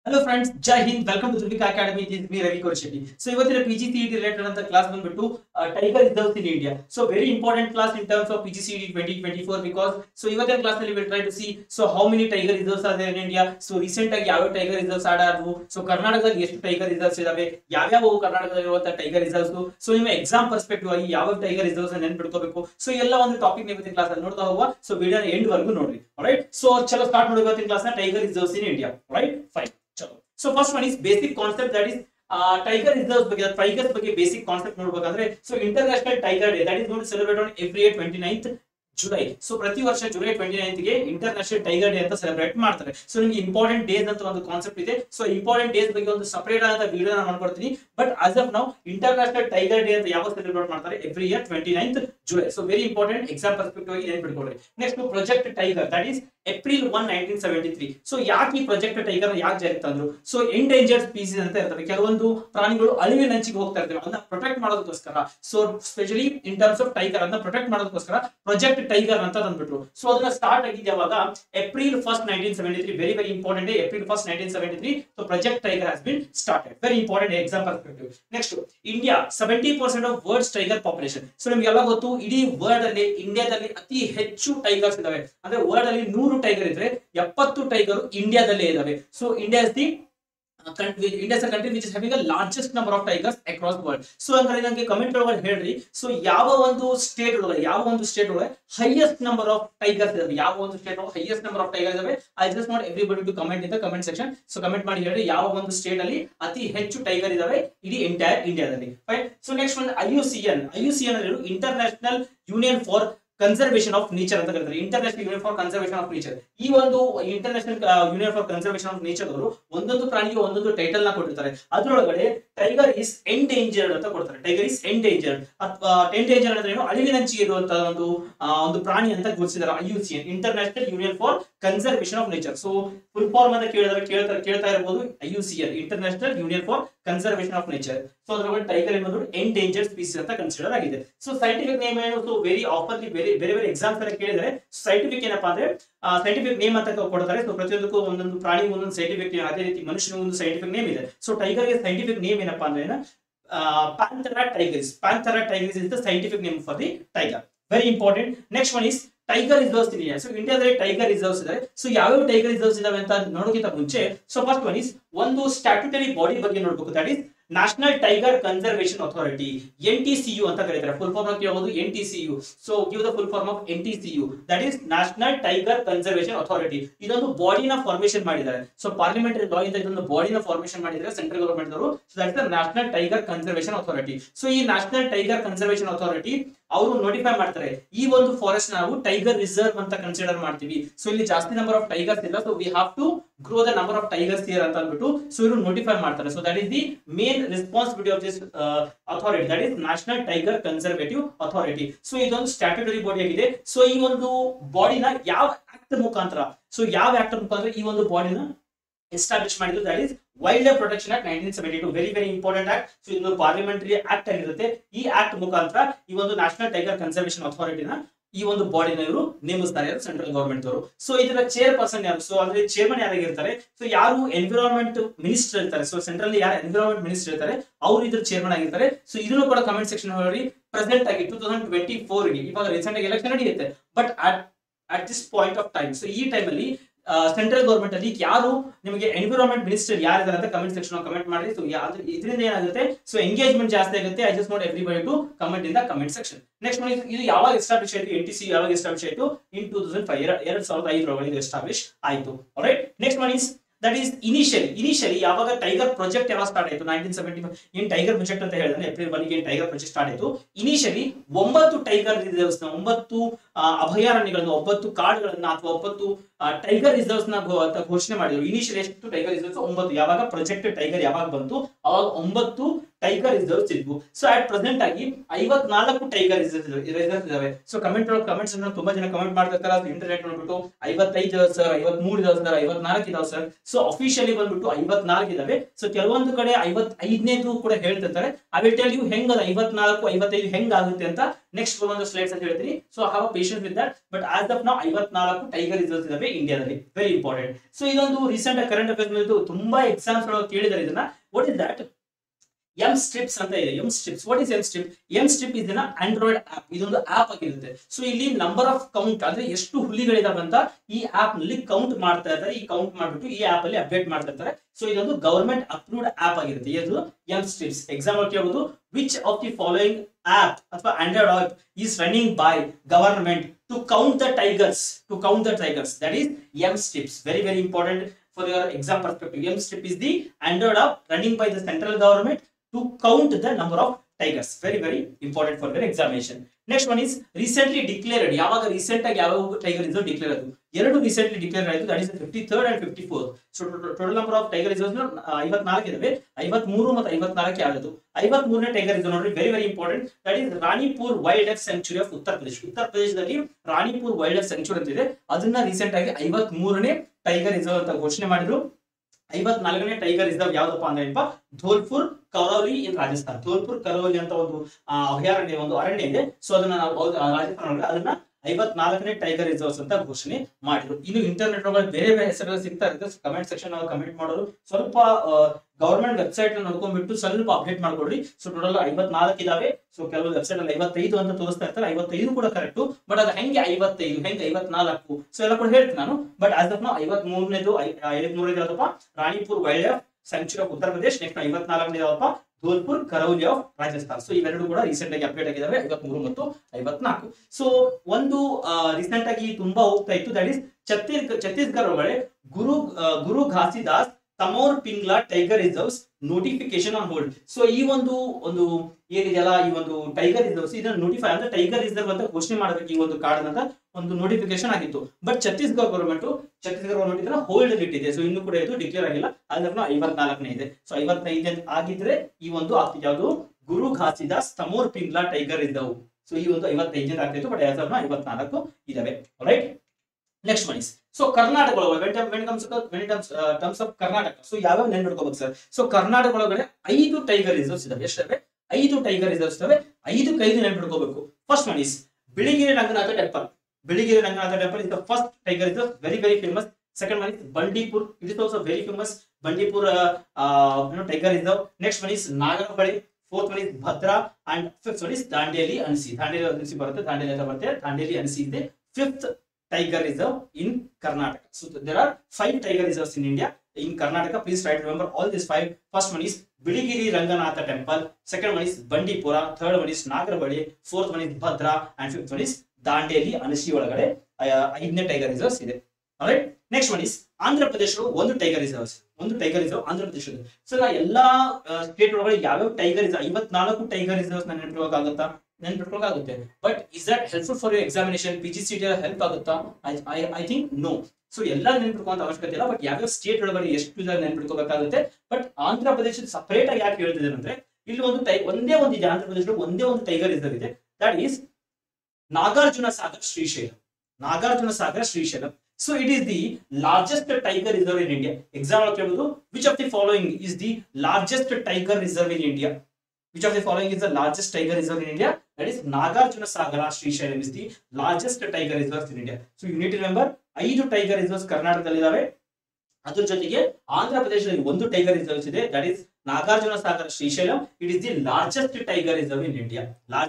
Hello friends, Jai Hind. Welcome to Dhruvika Academy. This is me Ravi Korshetty. So ಇವತ್ತಿನ PGCET related ಅಂತ class ಬಂದ್ಬಿಟ್ಟು tiger reserves in India. So very important class in terms of PGCET 2024 because so ಇವತ್ತಿನ class ನಲ್ಲಿ we'll try to see so how many tiger reserves are there in India. So recent ಆಗಿ ಯಾವ tiger reserves ಆಡಾದ್ವು. So ಕರ್ನಾಟಕದಲ್ಲಿ ಎಷ್ಟು tiger reserves ಇದಾವೆ, ಯಾವ ಕರ್ನಾಟಕದಲ್ಲಿ ಇರುವಂತ ಟೈಗರ್ ರಿಸರ್ವ್ಸ್. ಸೊ ನಿಮ್ಮ ಎಕ್ಸಾಮ್ ಪರ್ಸ್ಪೆಕ್ಟಿವ್ ಆಗಿ ಯಾವ ಟೈಗರ್ ರಿಸರ್ವ್ಸ್ ಅನ್ನು ನೆನಪಿಟ್ಕೋಬೇಕು. ಸೊ ಎಲ್ಲ ಒಂದು ಟಾಪಿಕ್ ಇವತ್ತಿನ ಕ್ಲಾಸ್ ಅಲ್ಲಿ ನೋಡ್ತಾ ಹೋಗುವ. ಸೊ ವಿಡಿಯೋ ಎಂಡ್ ವರೆಗೂ ನೋಡ್ರಿ. ಆಲ್ರೈಟ್, ಸೊ ಚಲೋ ಸ್ಟಾರ್ಟ್ ಮಾಡೋಣ ಇವತ್ತಿನ ಕ್ಲಾಸ್ ನ tiger reserves in India. Right, fine. So first one is basic concept, that is tiger reserves ಬಗ್ಗೆ tigers ಬಗ್ಗೆ basic concept ನೋಡಬೇಕಂದ್ರೆ so international tiger day that is going to celebrate on every year 29th July. So ಪ್ರತಿ ವರ್ಷ July 29th ಗೆ international tiger day ಅಂತ celebrate ಮಾಡ್ತಾರೆ. So ನಿಮಗೆ important days ಅಂತ ಒಂದು ಕಾನ್ಸೆಪ್ಟ್ ಇದೆ. ಸೊ ಇಂಪಾರ್ಟೆಂಟ್ ಡೇಸ್ ಬಗ್ಗೆ ಒಂದು ಸಪರೇಟ್ ಆದ ವಿಡಿಯೋ ನಾನು ಮಾಡ್ಕೊಡ್ತೀನಿ. ಬಟ್ ಆಸ್ ಆಫ್ ನಾವು ಇಂಟರ್ನ್ಯಾಷನಲ್ ಟೈಗರ್ ಡೇ ಅಂತ ಯಾವಾಗ ಸೆಲೆಬ್ರೇಟ್ ಮಾಡ್ತಾರೆ, every year 29th July. So very important, exam perspective ಆಗಿ ನೆನಪಿಟ್ಕೊಳ್ಳಿ. Next project tiger, that is April 1, 1973. So ಯಾಕೆ ಈ ಪ್ರಾಜೆಕ್ಟ್ ಟೈಗರ್ ಯಾಕೆ ಜಾರಿಗೆ ತಂದ್ರು? ಸೊ ಎಂಡೇಂಜರ್ಡ್ ಸ್ಪೀಸೀಸ್ ಅಂತ ಇರ್ತವೆ, ಕೆಲವೊಂದು ಪ್ರಾಣಿಗಳು ಅಳಿವಿನಂಚಿಗೆ ಹೋಗ್ತಾ ಇರ್ತವೆ, ಅದನ್ನ ಪ್ರೊಟೆಕ್ಟ್ ಮಾಡೋದಕ್ಕೋಸ್ಕರ. So specially in terms of tiger ಅನ್ನ ಪ್ರೊಟೆಕ್ಟ್ ಮಾಡೋದಕ್ಕೋಸ್ಕರ ಪ್ರಾಜೆಕ್ಟ್ ಟೈಗರ್ ಅಂತ ತಂದ್ಬಿಟ್ರು. ಸೊ ಅದನ್ನ ಸ್ಟಾರ್ಟ್ ಆಗಿದೆ ಯಾವಾಗ, April 1, 1973. Very very important, April 1, 1973. So project tiger has been started. Very important exam perspective. Next, India 70% of world's tiger population. So ನಿಮ್ಗೆಲ್ಲ ಗೊತ್ತು, ಇಡೀ ವರ್ಲ್ಡ್ ಅಲ್ಲಿ ಇಂಡಿಯಾದಲ್ಲಿ ಅತಿ ಹೆಚ್ಚು ಟೈಗರ್ಸ್ ಇದಾವೆ. ಅಂದ್ರೆ ವರ್ಲ್ಡ್ ಅಲ್ಲಿ 100 ಟೈಗರ್ ಇದ್ರೆ 70 ಟೈಗರ್ ಇಂಡಿಯಾದಲ್ಲೇ ಇದಾವೆ. So India is the India is a country which is having the largest number of tigers across the world. So ಅಂದ್ರೆ ನನಗೆ ಕಮೆಂಟ್ ಒಳಗೆ ಹೇಳ್ರಿ, ಸೊ ಯಾವ ಒಂದು ಸ್ಟೇಟ್ ಒಳಗೆ ಹೈಯೆಸ್ಟ್ ನಂಬರ್ ಆಫ್ ಟೈಗರ್ಸ್ ಇದಾವೆ, ಯಾವ ಒಂದು ಸ್ಟೇಟ್ ಒಳಗೆ ಹೈಯೆಸ್ಟ್ ನಂಬರ್ ಆಫ್ ಟೈಗರ್ಸ್ ಇದಾವೆ. I just want everybody to comment in the comment section. So comment ಮಾಡಿ ಹೇಳ್ರಿ ಯಾವ ಒಂದು ಸ್ಟೇಟ್ ಅಲ್ಲಿ ಅತಿ ಹೆಚ್ಚು ಟೈಗರ್ ಇದಾವೆ ಇಡೀ ಎಂಟೈರ್ ಇಂಡಿಯಾದಲ್ಲಿ. ಫೈನ್. ಸೊ ನೆಕ್ಸ್ಟ್ ಒಂದು IUCN ಅಂದ್ರೆ international union for conservation of nature ಅಂತ ಕರೀತಾರೆ. International union for conservation of nature. ಈ ಒಂದು international union for conservation of nature ಅವರು ಒಂದೊಂದು ಪ್ರಾಣಿಗೆ ಒಂದೊಂದು ಟೈಟಲ್ ನ ಕೊಟ್ಟಿರ್ತಾರೆ. ಅದರೊಳಗಡೆ ಟೈಗರ್ ಇಸ್ ಎಂಡೇಂಜರ್ಡ್ ಅಂತ ಕೊಡ್ತಾರೆ. ಟೈಗರ್ ಇಸ್ ಎಂಡೇಂಜರ್ಡ್ ಅಥವಾ ಎಂಡೇಂಜರ್ಡ್ ಅಂದ್ರೆ ಏನು, ಅಳಿವಿನಂಚಿಗೆ ಇರುವಂತಹ ಒಂದು ಪ್ರಾಣಿ ಅಂತ ಗುರುತಿಸಿದ್ದಾರೆ IUCN, international union for conservation of nature. So full form ಅಂತ ಕೇಳ್ತಾ ಇರಬಹುದು, IUCN, international union for conservation of nature. So ಅದರೊಳಗೆ ಟೈಗರ್ ಎಂಬುದು ಎಂಡೇಂಜರ್ಡ್ ಸ್ಪೀಸೀಸ್ ಅಂತ ಕನ್ಸಿಡರ್ ಆಗಿದೆ. ಸೊ ಸೈಂಟಿಫಿಕ್ ನೇಮ್ ಏನು, ಸೊ ವೆರಿ ಆಫರ್ಲಿ ಬೇರೆ ಎಕ್ಸಾಮ್ಸ್ ಎಲ್ಲ ಕೇಳಿದರೆ ಸೈಂಟಿಫಿಕ್ ಏನಪ್ಪಾ ಅಂದ್ರೆ ಸೈಂಟಿಫಿಕ್ ನೇಮ್ ಅಂತ ಕೊಡ್ತಾರೆ. ಸೊ ಪ್ರತಿಯೊಂದಕ್ಕೂ ಒಂದೊಂದು ಪ್ರಾಣಿಗೆ ಒಂದೊಂದು ಸೈಂಟಿಫಿಕ್ ನೇಮ್, ಅದೇ ರೀತಿ ಮನುಷ್ಯನಿಗೆ ಒಂದು ಸೈಂಟಿಫಿಕ್ ನೇಮ್ ಇದೆ. ಸೊ ಟೈಗರ್ ಗೆ ಸೈಂಟಿಫಿಕ್ ನೇಮ್ ಏನಪ್ಪಾ ಅಂದ್ರೆ Panthera tigris is the scientific name for the tiger. Very important. Next one is tiger reserves in India. So ಇಂಡಿಯಾದಲ್ಲಿ ಟೈಗರ್ ರಿಸರ್ವ್ಸ್ ಇದೆ. ಸೊ ಯಾವ್ಯಾವ ಟೈಗರ್ ರಿಸರ್ವ್ಸ್ ಇದಾವೆ ಅಂತ ನೋಡೋಕ್ಕಿಂತ ಮುಂಚೆ ಸೊ ಫಸ್ಟ್ ಒನ್ ಇಸ್ ಒಂದು ಸ್ಟ್ಯಾಟ್ಯೂಟರಿ ಬಾಡಿ ಬಗ್ಗೆ ನೋಡಬೇಕು, that is national tiger conservation authority, NTCU ಅಂತ ಕರೀತಾರೆ. ಫುಲ್ ಫಾರ್ಮ್ ಆಗಿ ಕೇಳಬಹುದು NTCU. So give the full form of NTCU, that is national tiger conservation authority. ಇದೊಂದು ಬಾಡಿನ ಫಾರ್ಮೇಶನ್ ಮಾಡಿದ್ದಾರೆ. ಸೊ ಪಾರ್ಲಿಮೆಂಟರಿ ಲಾ ಇಂದ ಇದೊಂದು ಬಾಡಿನ ಫಾರ್ಮೇಶನ್ ಮಾಡಿದ್ದಾರೆ ಸೆಂಟ್ರಲ್ ಗವರ್ಮೆಂಟ್ ಅವರು. So that is the national tiger conservation authority. So ಈ ನ್ಯಾಷನಲ್ ಟೈಗರ್ ಕನ್ಸರ್ವೇಷನ್ ಅಥಾರಿಟಿ ಅವರು ನೋಟಿಫೈ ಮಾಡ್ತಾರೆ, ಈ ಒಂದು ಫಾರೆಸ್ಟ್ ನಾವು ಟೈಗರ್ ರಿಸರ್ವ್ ಅಂತ ಕನ್ಸಿಡರ್ ಮಾಡ್ತೀವಿ. ಸೊ ಇಲ್ಲಿ ಜಾಸ್ತಿ ನಂಬರ್ ಆಫ್ ಟೈಗರ್ಸ್ ಇಲ್ಲ, so we have to grow the number of tigers here ಅಂತ ಅಂದ್ಬಿಟ್ಟು ಸೊ ಇವರು ನೋಟಿಫೈ ಮಾಡ್ತಾರೆ. So that is the main responsibility of this authority, that is national tiger conservative authority. So ಇದೊಂದು statutory body ಆಗಿದೆ. So ಈ ಒಂದು ಬಾಡಿನ ಯಾವ ಆಕ್ಟ್ ಮುಖಾಂತರ ಈ ಒಂದು ಬಾಡಿನ ಎಸ್ಟಾಬ್ಲಿಷ್ ಮಾಡಿದ್ರು, that is wild life protection act 1972. Very very important act. So ಇದು ಪಾರ್ಲಿಮೆಂಟರಿ ಆಕ್ಟ್ ಆಗಿರುತ್ತೆ. ಈ ಆಕ್ಟ್ ಮುಖಾಂತರ ಈ ಒಂದು ನ್ಯಾಷನಲ್ ಟೈಗರ್ ಕನ್ಸರ್ವೇಷನ್ ಅಥಾರಿಟಿನ ಈ ಒಂದು ಬಾಡಿನ ಇವರು ನೇಮಿಸ್ತಾರೆ ಸೆಂಟ್ರಲ್ ಗವರ್ಮೆಂಟ್ ಅವರು. ಸೊ ಇದರ ಚೇರ್ ಪರ್ಸನ್ ಯಾರು, ಸೊ ಅಂದ್ರೆ ಚೇರ್ಮನ್ ಯಾರಾಗಿರ್ತಾರೆ, ಸೊ ಯಾರು ಎನ್ವಿರಾನ್ಮೆಂಟ್ ಮಿನಿಸ್ಟರ್ ಇರ್ತಾರೆ, ಸೊ ಸೆಂಟ್ರಲ್ ಯಾರು ಎನ್ವಿರಾನ್ಮೆಂಟ್ ಮಿನಿಸ್ಟರ್ ಇರ್ತಾರೆ ಅವರು ಇದ್ರ ಚೇರ್ಮನ್ ಆಗಿರ್ತಾರೆ. ಸೊ ಇದನ್ನು ಕೂಡ ಕಮೆಂಟ್ ಸೆಕ್ಷನ್ ಅಲ್ಲಿ ಪ್ರೆಸೆಂಟ್ ಆಗಿ 2024 ಗೆ ಇವಾಗ ರೀಸೆಂಟ್ ಆಗಿ ಎಲೆಕ್ಷನ್ ನಡೆಯುತ್ತೆ. But at this point of time, so ಈ ಟೈಮ್ ಅಲ್ಲಿ ಸೆಂಟ್ರಲ್ ಗವರ್ಮೆಂಟ್ ಅಲ್ಲಿ ಯಾರು ನಿಮಗೆ ಎನ್ವಿರಾನ್ಮೆಂಟ್ ಮಿನಿಸ್ಟರ್ ಯಾರಿದ್ದಾರೆ ಅಂತ ಕಮೆಂಟ್ ಸೆಕ್ಷನ್ ಕಮೆಂಟ್ ಮಾಡಿ. ಸೊ ಇದರಿಂದ ಏನಾಗುತ್ತೆ, ಸೊ ಎಂಗೇಜ್ಮೆಂಟ್ ಜಾಸ್ತಿ ಆಗುತ್ತೆ. I just want everybody to comment in the comment section. Next ಇದು ಯಾವಾಗ ಎಸ್ಟಾಬ್ಲಿಷ್ ಆಯಿತು, NTCU ಯಾವಾಗ ಎಸ್ಟಾಬ್ಲಿಷ್ ಆಯಿತು, ಇನ್ 2005 2005 ಎಸ್ಟಾಬ್ಲಿಷ್ ಆಯಿತು. Alright. Next one is that is initially ಯಾವಾಗ ಟೈಗರ್ ಪ್ರಾಜೆಕ್ಟ್ ಯಾವಾಗ ಸ್ಟಾರ್ಟ್ ಆಯಿತು, 1975 ಏನ್ ಟೈಗರ್ ಪ್ರಾಜೆಕ್ಟ್ ಅಂತ ಹೇಳಿದ್ರೆ ಏಪ್ರಿಲ್ 1 ಟೈಗರ್ ಪ್ರಾಜೆಕ್ಟ್ ಸ್ಟಾರ್ಟ್ ಆಯಿತು. ಇನಿಷಿಯಲಿ 9 ಟೈಗರ್ ರಿಸರ್ವ್ಸ್ ನ 9 ಅಭಯಾರಣ್ಯಗಳನ್ನು 9 ಕಾಡುಗಳನ್ನ ಅಥವಾ 9 ಟೈಗರ್ ರಿಸರ್ವ್ಸ್ ನ ಘೋಷಣೆ ಮಾಡಿದ್ರು. ಇನಿಷಿಯಲಿ ಎಷ್ಟು ಟೈಗರ್ ರಿಸರ್ವ್ಸ್ 9. ಯಾವಾಗ ಪ್ರಾಜೆಕ್ಟ್ ಟೈಗರ್ ಯಾವಾಗ ಬಂತು ಅವಾಗ 9 ಟೈಗರ್ ರಿಸರ್ವ್ಸ್ ಇದ್ವು. ಸೊ ಅಟ್ ಪ್ರೆಸೆಂಟ್ ಆಗಿ 54 ಟೈಗರ್ ರಿಸರ್ವ್ಸ್ ಇದಾವೆ. ಸೊ ಕಮೆಂಟ್ಸ್ ತುಂಬಾ ಜನ ಕಮೆಂಟ್ ಮಾಡ್ತಾ ಇರ್ತಾರೆ ಇಂಟರ್ನೆಟ್ ನೋಡ್ಬಿಟ್ಟು 55 ಇದಾವೆ ಸರ್, 53 ಇದಾವೆ ಸರ್, 54 ಇದಾವೆ ಸರ್. ಸೊ ಅಫಿಷಿಯಲಿ ಬಂದ್ಬಿಟ್ಟು 54 ಇದಾವೆ. ಸೊ ಕೆಲವೊಂದು ಕಡೆ 55ನೇದು ಕೂಡ ಹೇಳ್ತಿರ್ತಾರೆ. ಐ ವಿಲ್ ಟೆಲ್ ಯು ಹೆಂಗ್ ಅದು 54 55 ಹೆಂಗ್ ಆಗುತ್ತೆ ಅಂತ ನೆಕ್ಸ್ಟ್ ಒಂದು ಸ್ಲೈಡ್ಸ್ ಅಂತ ಹೇಳ್ತೀನಿ. So have patience with that. But as of ನಾವು 54 ಟೈಗರ್ ರಿಸರ್ವ್ಸ್ ಇದಾವೆ ಇಂಡಿಯಾದಲ್ಲಿ. Very important. ಸೊ ಇದೊಂದು ರೀಸೆಂಟ್ ಕರೆಂಟ್ ಅಫೇರ್ಸ್ ತುಂಬಾ ಎಕ್ಸಾಮ್ಸ್ ಕೇಳಿದಾರೆ ಇದನ್ನ. What is that? M strips ಅಂತ ಇದೆ. M strips, what is M strip? M strip ಇದನ್ನ ಆಂಡ್ರಾಯ್ಡ್ ಆಪ್, ಇದೊಂದು ಆಪ್ ಆಗಿರುತ್ತೆ. ಸೊ ಇಲ್ಲಿ ನಂಬರ್ ಆಫ್ ಕೌಂಟ್ ಅಂದ್ರೆ ಎಷ್ಟು ಹುಲಿಗಳಿದಾವೆ ಅಂತ ಈ ಆಪ್ ನಲ್ಲಿ ಕೌಂಟ್ ಮಾಡ್ತಾ ಇರ್ತಾರೆ. ಈ ಕೌಂಟ್ ಮಾಡ್ಬಿಟ್ಟು ಈ ಆಪ್ ಅಲ್ಲಿ ಅಪ್ಡೇಟ್ ಮಾಡ್ತಾ ಇರ್ತಾರೆ. ಸೊ ಇದೊಂದು ಗವರ್ಮೆಂಟ್ ಅಪ್ರೂವ್ಡ್ ಆಪ್ ಆಗಿರುತ್ತೆ. ಇದು ಎಂ ಸ್ಟ್ರಿಪ್ಸ್. ಎಕ್ಸಾಂಪಲ್ ಕೇಳಬಹುದು, which of the following app ಅಥವಾ android app is running by government to count the tigers, to count the tigers, that is M strips. Very very important for your exam perspective. M strip is the Android app running by the central government to count the number of tigers. Very very important for your examination. Next one is recently declared. ಯಾವಾಗ recent ಆಗಿ ಯಾವ tiger reserve declare ಆಯಿತು? ಎರಡು recently declare ಆಯಿತು. That is 53rd and 54th. So total number of tiger reserves 54 ಇದಾವೆ. 53 ಮತ್ತು 54 ಯಾವುದು? 53ನೇ ಟೈಗರ್ ರಿಸರ್ವ್ ನೋಡ್ರಿ, very very important. That is Ranipur wild life sanctuary of Uttar Pradesh. ಉತ್ತರ ಪ್ರದೇಶದಲ್ಲಿ ರಾಣಿಪುರ್ ವೈಲ್ಡ್ ಲೈಫ್ ಸ್ಯಾಂಕ್ಚುರಿ ಅಂತ ಇದೆ. ಅದನ್ನ ರೀಸೆಂಟ್ ಆಗಿ 53ನೇ ಟೈಗರ್ ರಿಸರ್ವ್ ಅಂತ ಘೋಷಣೆ ಮಾಡಿದ್ರು. 54ನೇ ಟೈಗರ್ ರಿಸರ್ವ್ ಯಾವ್ದಪ್ಪ ಅಂದ್ರೆ ಧೋಲ್ಪುರ್ ಕರೌಲಿ ಇನ್ ರಾಜಸ್ಥಾನ್. ಧೋಲ್ಪುರ್ ಕರೌಲಿ ಅಂತ ಒಂದು ಅಭಯಾರಣ್ಯ, ಒಂದು ಅರಣ್ಯ ಇದೆ. ಸೊ ಅದನ್ನ ನಾವು ರಾಜಸ್ಥಾನ ಅದನ್ನ 54ನೇ ಟೈಗರ್ ರಿಸರ್ವ್ಸ್ ಅಂತ ಘೋಷಣೆ ಮಾಡಿದ್ರು. ಇನ್ನು ಇಂಟರ್ನೆಟ್ ಒಳಗೆ ಬೇರೆ ಬೇರೆ ಹೆಸರು ಸಿಗ್ತಾ ಇರುತ್ತೆ. ಕಮೆಂಟ್ ಸೆಕ್ಷನ್ ನಾವು ಕಮೆಂಟ್ ಮಾಡೋರು ಸ್ವಲ್ಪ ಗವರ್ಮೆಂಟ್ ವೆಬ್ಸೈಟ್ ನೋಡ್ಕೊಂಡ್ಬಿಟ್ಟು ಸ್ವಲ್ಪ ಅಪ್ಡೇಟ್ ಮಾಡ್ಕೊಡ್ರಿ. ಸೊ ಟೋಟಲ್ 54 ಇದಾವೆ. ಸೊ ಕೆಲವು ವೆಬ್ಸೈಟ್ ಅಲ್ಲಿ 55 ಅಂತ ತೋರಿಸ್ತಾ ಇರ್ತಾರೆ. 55 ಕೂಡ ಕರೆಕ್ಟ್. ಬಟ್ ಅದು ಹೆಂಗೆ 55 ಹೆಂಗೆ 54? ಸೊ ಎಲ್ಲ ಕೂಡ ಹೇಳ್ತೀನಿ ನಾನು. ಬಟ್ ಆಸ್ ಆಫ್ ನಾವು 53ನೇದು 53 ಯಾವ್ದಪ್ಪ? Ranipur wild life sanctuary of Uttar Pradesh. Next 54ನೇ ಯಾವಪ್ಪ? ಧೋಲ್ಪುರ್ ಕರೌಲಿ ಆಫ್ ರಾಜಸ್ಥಾನ್. ಸೊ ಇವೆರಡು ಕೂಡ ರೀಸೆಂಟ್ ಆಗಿ ಅಪ್ಡೇಟ್ ಆಗಿದಾವೆ, 53 ಮತ್ತು 54. ಸೊ ಒಂದು ರೀಸೆಂಟ್ ಆಗಿ ತುಂಬಾ ಹೋಗ್ತಾ ಇತ್ತು, ದಟ್ ಇಸ್ ಛತ್ತೀಸ್ಗಢ ಒಳಗಡೆ Guru Ghasidas Tamor Pingla tiger reserves notification on hold. So ಈ ಒಂದು ಏನಿದೆಯಲ್ಲ, ಈ ಒಂದು ಟೈಗರ್ ರಿಸರ್ವ್ಸ್ ಇದನ್ನ ನೋಟಿಫೈ ಅಂದ್ರೆ ಟೈಗರ್ ರಿಸರ್ವ್ ಅಂತ ಘೋಷಣೆ ಮಾಡಬೇಕು ಈ ಒಂದು ಕಾರ್ಡ್ ಅಂತ ಒಂದು ನೋಟಿಫಿಕೇಶನ್ ಆಗಿತ್ತು. ಬಟ್ ಛತ್ತೀಸ್ಗಢ ಗವರ್ಮೆಂಟ್ ಇದನ್ನ ಹೋಲ್ಡ್ ಇಟ್ಟಿದೆ. ಸೊ ಇನ್ನು ಕೂಡ ಇದು ಡಿಕ್ಲೇರ್ ಆಗಿಲ್ಲ. ಅದನ್ನ 54ನೇ ಇದೆ. ಸೊ 55 ಆಗಿದ್ರೆ ಈ ಒಂದು ಆಗ್ತಿದೆ ಯಾವುದು? Guru Ghasidas Tamor Pingla tiger reserve. So ಈ ಒಂದು 55 ಆಗ್ತಿತ್ತು. ಬಟ್ 54 ಇದಾವೆ. Right. Next one is so Karnataka ಒಳಗಡೆ ಟರ್ಮ್ಸ್ ಆಫ್ ಕರ್ನಾಟಕ. ಸೊ ಯಾವ್ಯಾವ ನೆನ್ಪಿಡ್ಕೋಬೇಕು ಸರ್? ಸೊ ಕರ್ನಾಟಕ ಒಳಗಡೆ 5 ಟೈಗರ್ ರಿಸರ್ವ್ಸ್ ಇದಾವೆ. ಎಷ್ಟಿವೆ? 5 ಟೈಗರ್ ರಿಸರ್ವ್ಸ್ ಇದಾವೆ. 5 ನೆನ್ಪಿಡ್ಕೋಬೇಕು. First one is Biligiri Ranganatha temple. Biligiri Ranganatha temple is the first tiger reserve, very very famous. Second one is Bandipur. It is also very famous. Bandipur tiger reserve. Next one is Nagarbali. Fourth one is Bhadra, and fifth one is Dandeli Ansi. Dandeli Ansi barte. Dandeli Ansi is the fifth tiger reserve in Karnataka. So there are 5 tiger reserves in India. In Karnataka, please try to remember all these 5. First one is Biligiri Ranganatha Temple. Second one is Bandipura. Third one is Nagarbali. Fourth one is Bhadra, and fifth one is Dandeli Ansi ಒಳಗಡೆ 5ನೇ tiger reserves ಇದೆ. Alright. Next one is Andhra Pradesh ಒಂದು tiger reserve Andhra ಪ್ರದೇಶದ. So ನಾ ಎಲ್ಲಾ state ಒಳಗಡೆ ಯಾವ್ಯಾವ tiger reserve 54 tiger reserves ನೆನ್ಪಿಟ್ಕೊಳ್ಳೋಕಾಗುತ್ತೆ. But is that helpful for your examination? PGCET help ಆಗುತ್ತಾ? I think no. ಸೊ ಎಲ್ಲ ನೆನ್ಪಿಟ್ಕೊಳ್ಳೋ ಅವಶ್ಯಕತೆ ಇಲ್ಲ. ಬಟ್ ಯಾವ್ಯಾವ ಸ್ಟೇಟ್ ಒಳಗಡೆ ಎಷ್ಟು ನೆನ್ಪಿಟ್ಕೋಬೇಕಾಗುತ್ತೆ. ಬಟ್ ಆಂಧ್ರ ಪ್ರದೇಶದ ಸಪರೇಟ್ ಆಗಿ ಯಾಕೆ ಹೇಳ್ತಿದ್ದಾರೆ ಅಂದ್ರೆ ಇಲ್ಲಿ ಒಂದೇ ಒಂದಿದೆ. ಆಂಧ್ರ ಪ್ರದೇಶದಲ್ಲಿ ಒಂದೇ ಒಂದು ಟೈಗರ್ ರಿಸರ್ವ್ ಇದೆ. That is Nagarjuna Sagar Srisailam. So it is the largest tiger reserve in India. Example ಕೇಳಬಹುದು, which of the following is the largest tiger reserve in India? Which of the following is the largest tiger reserve in India? That is Nagarjuna Sagara Srisailam is the largest tiger reserve in India. So you need to remember 5 tiger reserves ಕರ್ನಾಟಕದಲ್ಲಿ ಇದಾವೆ. ಅದರ ಜೊತೆಗೆ ಆಂಧ್ರ ಪ್ರದೇಶದಲ್ಲಿ ಒಂದು tiger reserve ಇದೆ. That is Nagarjuna Sagara Srisailam. It is the largest tiger reserve in India.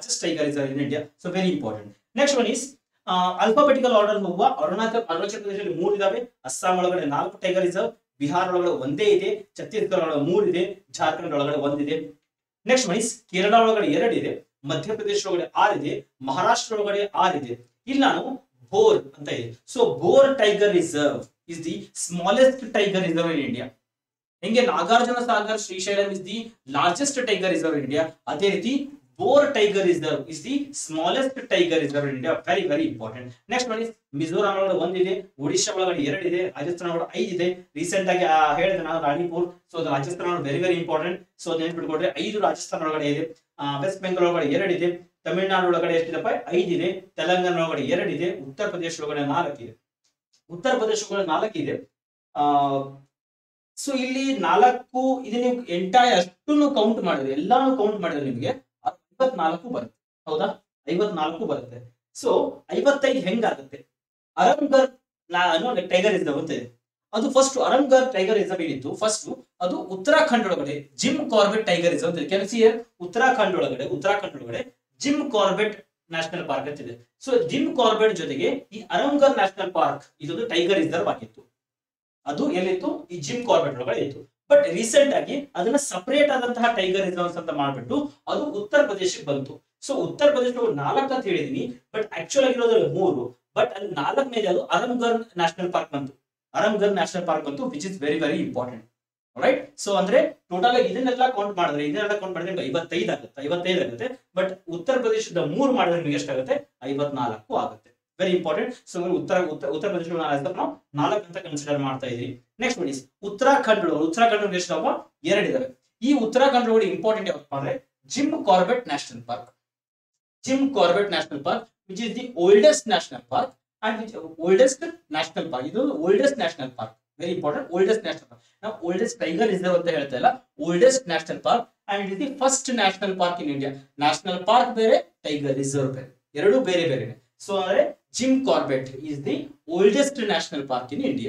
So very important. Next one is alphabetical order ಹೋಗುವ ಅರುಣಾಚಲ ಪ್ರದೇಶದಲ್ಲಿ 3 ಇದಾವೆ. ಅಸ್ಸಾಂ ಒಳಗಡೆ 4 ಟೈಗರ್ ರಿಸರ್ವ್. ಬಿಹಾರ ಒಳಗಡೆ ಒಂದೇ ಇದೆ. ಛತ್ತೀಸ್ಗಢ ಒಳಗಡೆ 3 ಇದೆ. ಜಾರ್ಖಂಡ್ ಒಳಗಡೆ 1 ಇದೆ. ನೆಕ್ಸ್ಟ್ ಒನ್ ಇಸ್ ಕೇರಳ ಒಳಗಡೆ 2 ಇದೆ. ಮಧ್ಯಪ್ರದೇಶ ಒಳಗಡೆ 6 ಇದೆ. ಮಹಾರಾಷ್ಟ್ರ ಒಳಗಡೆ 6 ಇದೆ. ಇಲ್ಲಿ ನಾನು ಬೋರ್ ಅಂತ ಇದೆ. So Bor tiger reserve is the smallest tiger reserve in India. ಹೆಂಗೆ Nagarjuna Sagar Srisailam is the largest tiger reserve in India, ಅದೇ ರೀತಿ Boar tiger reserve is the smallest tiger reserve in India. Very very important. Next one is Mizoram ಒಳಗಡೆ 1 ಇದೆ. ಒಡಿಶಾ ಒಳಗಡೆ 2 ಇದೆ. ರಾಜಸ್ಥಾನ ಒಳಗಡೆ 5 ಇದೆ. Recent ಆಗಿ ಹೇಳಿದೆ ನಾನು Ranipur. So Rajasthan very very important. So ನೆನಪಿಟ್ಕೊಂಡ್ರೆ 5 ರಾಜಸ್ಥಾನ ಒಳಗಡೆ ಇದೆ. ವೆಸ್ಟ್ ಬೆಂಗಾಲ್ ಒಳಗಡೆ 2 ಇದೆ. ತಮಿಳುನಾಡು ಒಳಗಡೆ ಎಷ್ಟಿದೆಪ್ಪ? 5 ಇದೆ. ತೆಲಂಗಾಣ ಒಳಗಡೆ 2 ಇದೆ. ಉತ್ತರ ಪ್ರದೇಶ ಒಳಗಡೆ 4 ಇದೆ. ಸೊ ಇಲ್ಲಿ 4 ಇದು ನೀವು ಎಂಟೈರ್ ಅಷ್ಟನ್ನು ಕೌಂಟ್ ಮಾಡಿದ್ರೆ, ಎಲ್ಲಾನು ಕೌಂಟ್ ಮಾಡಿದ್ರೆ ನಿಮಗೆ 54 ಬರುತ್ತೆ. ಹೌದಾ? 54 ಬರುತ್ತೆ. ಸೊ 55 ಹೆಂಗಾಗುತ್ತೆ? ಅರಂಗರ್ ಟೈಗರ್ ರಿಸರ್ವ್ ಅಂತ ಇದೆ. ಅದು ಫಸ್ಟ್ ಅರಂಗರ್ ಟೈಗರ್ ರಿಸರ್ವ್ ಏನಿತ್ತು ಫಸ್ಟ್, ಅದು ಉತ್ತರಾಖಂಡ್ ಒಳಗಡೆ ಜಿಮ್ ಕಾರ್ಬೆಟ್ ಟೈಗರ್ ರಿಸರ್ವ್ ಅಂತ ಇದೆ. ಕೆಲಸ ಉತ್ತರಾಖಂಡ್ ಒಳಗಡೆ ಜಿಮ್ ಕಾರ್ಬೆಟ್ ನ್ಯಾಷನಲ್ ಪಾರ್ಕ್ ಅಂತ ಇದೆ. ಸೊ ಜಿಮ್ ಕಾರ್ಬೆಟ್ ಜೊತೆಗೆ ಈ ಅರಂಗರ್ ನ್ಯಾಷನಲ್ ಪಾರ್ಕ್ ಇದೊಂದು ಟೈಗರ್ ರಿಸರ್ವ್ ಆಗಿತ್ತು. ಅದು ಎಲ್ಲಿತ್ತು? ಈ ಜಿಮ್ ಕಾರ್ಬೆಟ್ ಒಳಗಡೆ ಇತ್ತು. ಬಟ್ ರೀಸೆಂಟ್ ಆಗಿ ಅದನ್ನ ಸಪರೇಟ್ ಆದಂತಹ ಟೈಗರ್ ರಿಸರ್ವ್ಸ್ ಅಂತ ಮಾಡ್ಬಿಟ್ಟು ಅದು ಉತ್ತರ ಪ್ರದೇಶಕ್ಕೆ ಬಂತು. ಸೊ ಉತ್ತರ ಪ್ರದೇಶ 4 ಅಂತ ಹೇಳಿದೀನಿ, ಬಟ್ ಆಕ್ಚುಲ್ ಆಗಿರೋದು 3. ಬಟ್ ಅಲ್ಲಿ 4ನೇದು ಅದು ಅರಂಗರ್ ನ್ಯಾಷನಲ್ ಪಾರ್ಕ್ ಬಂತು. Which is very very important. Right. So ಅಂದ್ರೆ ಟೋಟಲ್ ಆಗಿ ಇದನ್ನೆಲ್ಲ ಕೌಂಟ್ ಮಾಡಿದ್ರೆ 55 ಆಗುತ್ತೆ. ಬಟ್ ಉತ್ತರ ಪ್ರದೇಶದ 3 ಮಾಡಿದ್ರೆ ನಿಮಗೆ ಎಷ್ಟಾಗುತ್ತೆ? 54 ಆಗುತ್ತೆ. Very important. So Uttar Pradesh ನಾವು 4 ಅಂತ ಕನ್ಸಿಡರ್ ಮಾಡ್ತಾ ಇದೀವಿ. ನೆಕ್ಸ್ಟ್ ನೋಡಿ, ಉತ್ತರಾಖಂಡ್ ಎಷ್ಟಪ್ಪ? 2 ಇದಾವೆ. ಈ ಉತ್ತರಾಖಂಡ್ ಒಳಗಡೆ ಇಂಪಾರ್ಟೆಂಟ್ ಯಾವಪ್ಪ ಅಂದ್ರೆ Jim Corbett national park, which is the oldest national park and which oldest national park. ಇದು oldest national park, very important, oldest national park. ನಾವು oldest tiger reserve ಅಂತ ಹೇಳ್ತಾ ಇಲ್ಲ, oldest national park and it is the first national park in India. national park ಬೇರೆ, tiger reserve ಬೇರೆ, ಎರಡು ಬೇರೆ ಬೇರೆ. ಸೊ ಅಂದ್ರೆ Jim Corbett is the oldest national park in India.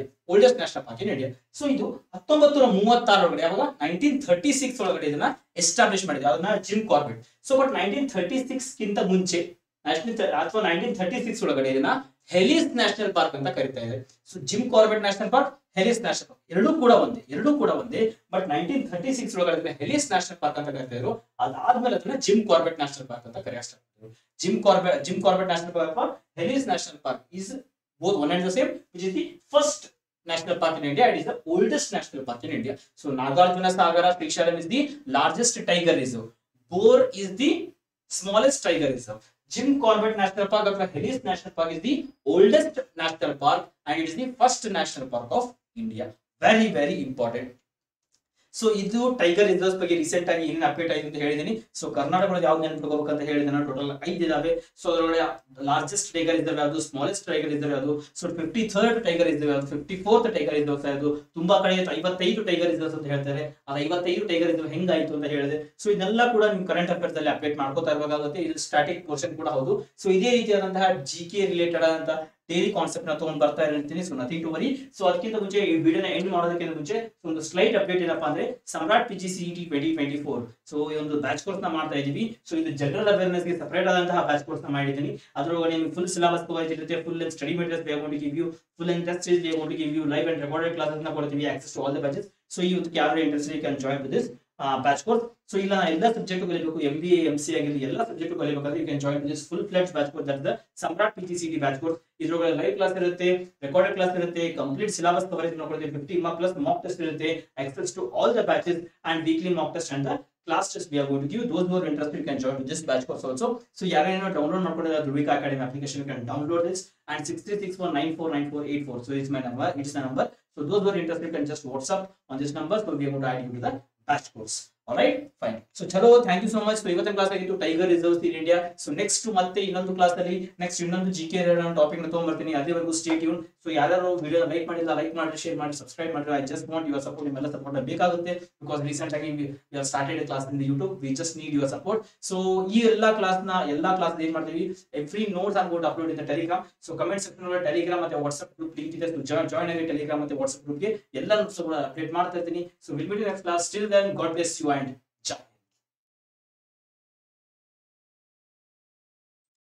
So ಇದು 1936 ಒಳಗಡೆ, ಯಾವಾಗ 1936 ಒಳಗಡೆ ಇದನ್ನ ಎಸ್ಟಾಬ್ಲಿಷ್ ಮಾಡಿದೆ, ಅದನ್ನ ಜಿಮ್ ಕಾರ್ಬೆಟ್. ಸೊ ಬಟ್ 1936 ಗಿಂತ ಮುಂಚೆ ಅಥವಾ 1936 ಒಳಗಡೆ ಇದನ್ನ ಹೆಲಿಸ್ ನ್ಯಾಷನಲ್ ಪಾರ್ಕ್ ಅಂತ ಕರೀತಾ ಇದೆ. So Jim Corbett national Park, Hailey National Park ಎರಡೂ ಕೂಡ ಒಂದೇ. ಬಟ್ 1936 ಒಳಗಡೆ ಹೆಲಿಸ್ ನ್ಯಾಷನಲ್ ಪಾರ್ಕ್ ಅಂತ ಕರಿತಾ ಇದ್ರು. ಅದಾದ್ಮೇಲೆ ಅದನ್ನ ಜಿಮ್ ಕಾರ್ಬೆಟ್ ನ್ಯಾಷನಲ್ ಪಾರ್ಕ್ ಅಂತ ಕರೆಯ ಸ್ಟಾರ್ಟ್ ಮಾಡಿದ್ರು. Jim Corbett national Park or Hailey National Park is both one and the same, which is the first national park in India. It is the oldest national park in India. So Nagarjuna Sagara Sriksharam is the largest tiger reserve. Bor is the smallest tiger reserve. Jim Corbett National Park or Hellis National Park is the oldest national park and it is the first national park of India. Very very important. So ಇದು tiger reserves ಬಗ್ಗೆ recent ಆಗಿ ಏನೇನು update ಆಯ್ತು ಅಂತ ಹೇಳಿದೀನಿ. So ಕರ್ನಾಟಕದಲ್ಲಿ ಯಾವ್ದು ನೆನಪಿಟ್ಕೋಬೇಕು ಅಂತ ಹೇಳಿದ್ರೆ ಟೋಟಲ್ 5 ಇದಾವೆ. ಸೊ ಅದರೊಳಗೆ ಲಾರ್ಜೆಸ್ಟ್ ಟೈಗರ್ ರಿಸರ್ವ್ ಯಾವುದು, ಸ್ಮಾಲೆಸ್ಟ್ ಟೈಗರ್ ರಿಸರ್ವ್ ಯಾವುದು, ಸೊ 53rd ಟೈಗರ್ ರಿಸರ್ವ್ ಯಾವುದು, 54th ಟೈಗರ್ ರಿಸರ್ವ್ ಯಾವುದು. ತುಂಬಾ ಕಡೆ 55 ಟೈಗರ್ ರಿಸರ್ವ್ಸ್ ಅಂತ ಹೇಳ್ತಾರೆ. ಅದು 55 ಟೈಗರ್ ರಿಸರ್ವ್ ಹೆಂಗಾಯ್ತು ಅಂತ ಹೇಳಿದೆ. ಸೊ ಇದೆಲ್ಲ ಕೂಡ ನಿಮ್ ಕರೆಂಟ್ ಅಫೇರ್ಸ್ ಅಲ್ಲಿ ಅಪ್ಡೇಟ್ ಮಾಡ್ಕೋತಾ ಇರಬೇಕಾಗುತ್ತೆ. ಇದು ಸ್ಟಾಟಿಕ್ ಪೋರ್ಷನ್ ಕೂಡ ಹೌದು. ಸೊ ಇದೇ ರೀತಿಯಾದಂತಹ GK ರಿಲೇಟೆಡ್ ಆದಂತ ಡೈಲಿ ಕಾನ್ಸೆಪ್ಟ್ ನ ತಗೊಂಡ್ ಬರ್ತಾ ಇರ್ತೀನಿ. So nothing to worry. So ಅದಕ್ಕಿಂತ ಮುಂಚೆ ಈ ವಿಡಿಯೋನ ಎಂಡ್ ಮಾಡೋದಕ್ಕಿಂತ ಮುಂಚೆ ಒಂದು ಸ್ಲೈಟ್ ಅಪ್ಡೇಟ್ ಏನಪ್ಪಾ ಅಂದ್ರೆ ಸಮ್ರಾಟ್ PGCET 2024. ಸೊ ಈ ಒಂದು ಬ್ಯಾಚ್ ಕೋರ್ಸ್ ನ ಮಾಡ್ತಾ ಇದೀವಿ. ಸೊ ಇದು ಜನರಲ್ ಅವೇರ್ನೆಸ್ ಗೆ ಸಪರೇಟ್ ಆದಂತಹ ಬ್ಯಾಚ್ ಕೋರ್ಸ್ ನ ಮಾಡಿದ್ದೀನಿ. ಅದರೊಳಗೆ ನಿಮಗೆ ಫುಲ್ ಸಿಲೆಬಸ್ ಕವರೇಜ್ ಇರುತ್ತೆ, full length study materials we are going to give you, full length test series we are going to give you, live and recorded classes ನ ಕೊಡ್ತೀವಿ, access to all the batches. So ಈ ಒಂದು ಯಾರು interest you can join with this batch course. So ಇಲ್ಲ ಎಲ್ಲ subject ಕಲಿಬೇಕು, MBA MC ಆಗಿರಲಿ ಎಲ್ಲ ಸಬ್ಜೆಕ್ಟ್ ಕಲಿಬೇಕಾದ್ರೆ you can join this full fledged batch course, that the Samrat PGCET batch course. ಇದ್ರೊಳಗೆ ಲೈವ್ ಕ್ಲಾಸ್ ಇರುತ್ತೆ, ರೆಕಾರ್ಡೆಡ್ ಕ್ಲಾಸ್ ಇರುತ್ತೆ, ಕಂಪ್ಲೀಟ್ ಸಿಲೆಬಸ್ ಕವರೇಜ್ ನೋಡ್ಕೊಳ್ತೀವಿ, 50 ಪ್ಲಸ್ ಮಾಕ್ ಟೆಸ್ಟ್ ಇರುತ್ತೆ, access to all the batches and weekly mock test and the class test we are going to give. Those who are interested you can join this batch course also. So ಯಾರೇನೋ download ಮಾಡ್ಕೊಂಡಿದ್ದಾರೆ Dhruvika academy application, you can download this and 6361949484. So it's my number, it's the number. So those who are interested can just WhatsApp on this number. So we are going to add you to the batch course. Alright, fine. So chalo, thank you so much. So ಇವತ್ತಿನ class ಆಗಿತ್ತು tiger reserves in India. So next ಮತ್ತೆ ಇನ್ನೊಂದು class ಅಲ್ಲಿ ಇನ್ನೊಂದು GK topic ನ ತಗೊಂಡ್ಬರ್ತೀನಿ. ಅದೇವರೆಗೂ stay tune. So ಯಾರು ವಿಡಿಯೋ ಲೈಕ್ ಮಾಡಿಲ್ಲ, ಲೈಕ್ ಮಾಡಿ, ಶೇರ್ ಮಾಡಿ, ಸಬ್ಸ್ಕ್ರೈಬ್ ಮಾಡಿ. I just want your support. ನಿಮ್ಮೆಲ್ಲ ಸಪೋರ್ಟ್ ಬೇಕಾಗುತ್ತೆ ಬಿಕಾಸ್ ರೀಸೆಂಟ್ ಆಗಿ we have started a class in YouTube. We just need your support. So ಈ ಎಲ್ಲಾ ಕ್ಲಾಸ್ ಏನ್ ಮಾಡ್ತೀವಿ, every notes on got upload in the Telegram. So comment section ಒಳಗೆ Telegram ಮತ್ತೆ WhatsApp group link ಇದೆ. Join ಆಗಿ Telegram ಮತ್ತೆ WhatsApp group ಗೆ ಎಲ್ಲ ನೋಟ್ಸ್ ಕೂಡ ಅಪ್ಡೇಟ್ ಮಾಡ್ತಾ ಇರ್ತೀನಿ. So will meet in next class. Till then God bless you and